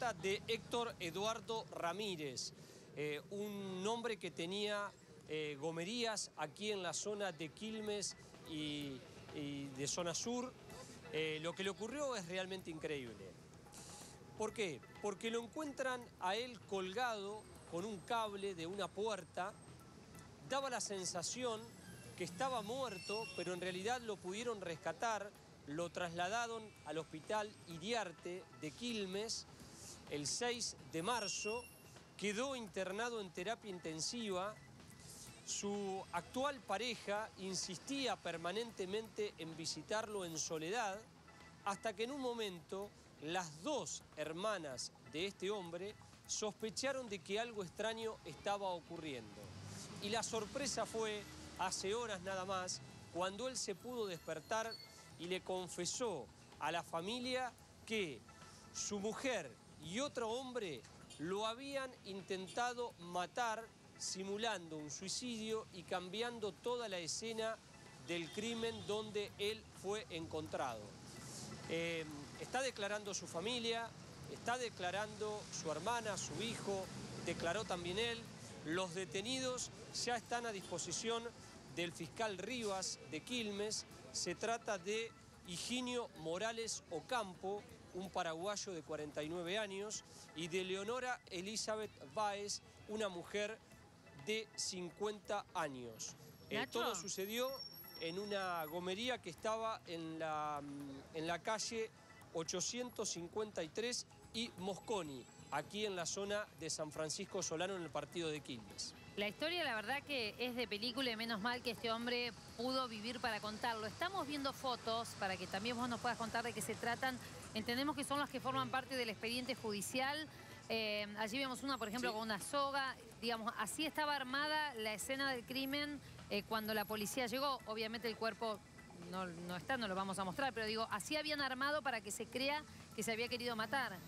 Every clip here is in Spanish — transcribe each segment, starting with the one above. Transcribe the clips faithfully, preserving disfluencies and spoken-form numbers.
trata de Héctor Eduardo Ramírez, eh, un hombre que tenía eh, gomerías aquí en la zona de Quilmes y, y de zona sur. Eh, lo que le ocurrió es realmente increíble. ¿Por qué? Porque lo encuentran a él colgado con un cable de una puerta. Daba la sensación que estaba muerto, pero en realidad lo pudieron rescatar. Lo trasladaron al hospital Iriarte de Quilmes el seis de marzo. Quedó internado en terapia intensiva. Su actual pareja insistía permanentemente en visitarlo en soledad, hasta que en un momento las dos hermanas de este hombre sospecharon de que algo extraño estaba ocurriendo. Y la sorpresa fue, hace horas nada más, cuando él se pudo despertar y le confesó a la familia que su mujer y otro hombre lo habían intentado matar simulando un suicidio y cambiando toda la escena del crimen donde él fue encontrado. Eh, está declarando su familia, está declarando su hermana, su hijo, declaró también él. Los detenidos ya están a disposición del fiscal Rivas de Quilmes. Se trata de Higinio Morales Ocampo, un paraguayo de cuarenta y nueve años, y de Leonora Elizabeth Báez, una mujer de cincuenta años. Eh, todo sucedió en una gomería que estaba en la, en la calle ochocientos cincuenta y tres y Mosconi, aquí en la zona de San Francisco Solano, en el partido de Quilmes. La historia, la verdad, que es de película y menos mal que este hombre pudo vivir para contarlo. Estamos viendo fotos para que también vos nos puedas contar de qué se tratan. Entendemos que son las que forman parte del expediente judicial. Eh, allí vemos una, por ejemplo, sí, con una soga. Digamos, así estaba armada la escena del crimen eh, cuando la policía llegó. Obviamente el cuerpo no, no está, no lo vamos a mostrar, pero digo, así habían armado para que se crea que se había querido matar.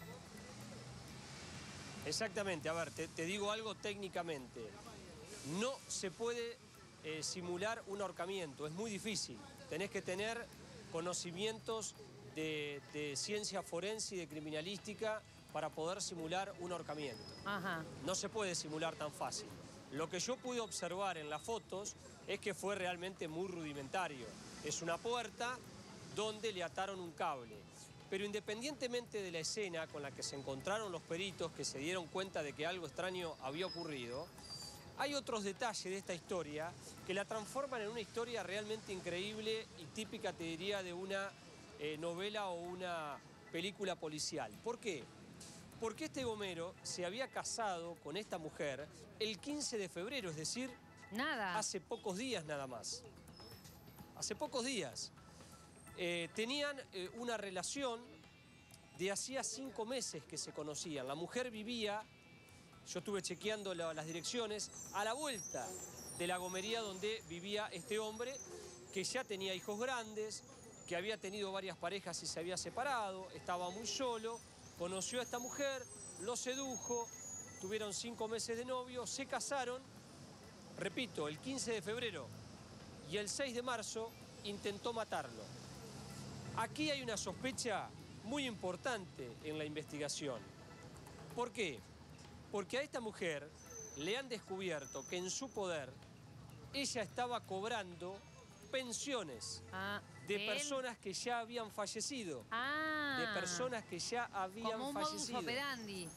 Exactamente. A ver, te, te digo algo técnicamente. No se puede eh, simular un ahorcamiento, es muy difícil. Tenés que tener conocimientos de, de ciencia forense y de criminalística para poder simular un ahorcamiento. Ajá. No se puede simular tan fácil. Lo que yo pude observar en las fotos es que fue realmente muy rudimentario. Es una puerta donde le ataron un cable. Pero independientemente de la escena con la que se encontraron los peritos, que se dieron cuenta de que algo extraño había ocurrido, hay otros detalles de esta historia que la transforman en una historia realmente increíble y típica, te diría, de una eh, novela o una película policial. ¿Por qué? Porque este gomero se había casado con esta mujer el quince de febrero, es decir, nada. hace pocos días nada más. Hace pocos días. Eh, tenían eh, una relación de hacía cinco meses que se conocían. La mujer vivía, yo estuve chequeando la, las direcciones, a la vuelta de la gomería donde vivía este hombre, que ya tenía hijos grandes, que había tenido varias parejas y se había separado, estaba muy solo, conoció a esta mujer, lo sedujo, tuvieron cinco meses de novio, se casaron, repito, el quince de febrero, y el seis de marzo intentó matarlo. Aquí hay una sospecha muy importante en la investigación. ¿Por qué? Porque a esta mujer le han descubierto que en su poder ella estaba cobrando pensiones ah, de personas que ya habían fallecido. Ah, de personas que ya habían como un fallecido. modus operandi.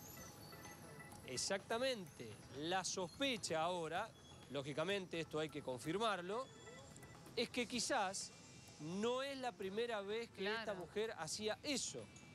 Exactamente. La sospecha ahora, lógicamente esto hay que confirmarlo, es que quizás no es la primera vez que Claro. esta mujer hacía eso.